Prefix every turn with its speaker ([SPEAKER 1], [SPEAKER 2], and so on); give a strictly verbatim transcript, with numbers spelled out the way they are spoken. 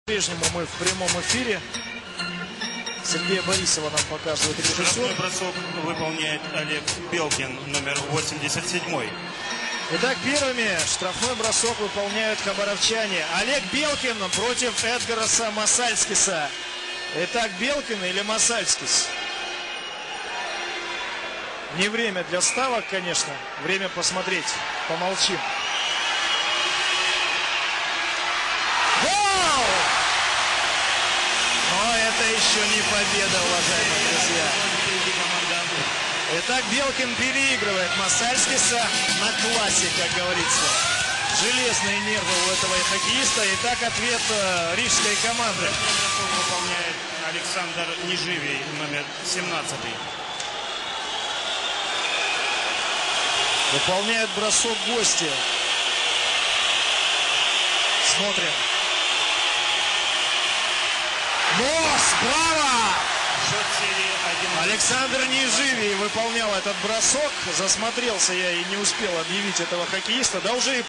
[SPEAKER 1] По-прежнему мы в прямом эфире. Сергея Борисова нам показывает режиссер.
[SPEAKER 2] Штрафной бросок выполняет Олег Белкин, номер восемьдесят семь.
[SPEAKER 1] Итак, первыми штрафной бросок выполняют хабаровчане. Олег Белкин против Эдгараса Масальскиса. Итак, Белкин или Масальскис? Не время для ставок, конечно. Время посмотреть. Помолчим. Это еще не победа, уважаемые друзья. Итак, Белкин переигрывает Масальскиса на классе, как говорится. Железные нервы у этого хоккеиста. Итак, ответ э, рижской команды.
[SPEAKER 2] Выполняет Александр Неживий, номер семнадцать.
[SPEAKER 1] Выполняет бросок гости. Смотрим. Нос! Браво! Александр Неживий выполнял этот бросок. Засмотрелся я и не успел объявить этого хоккеиста. Да уже и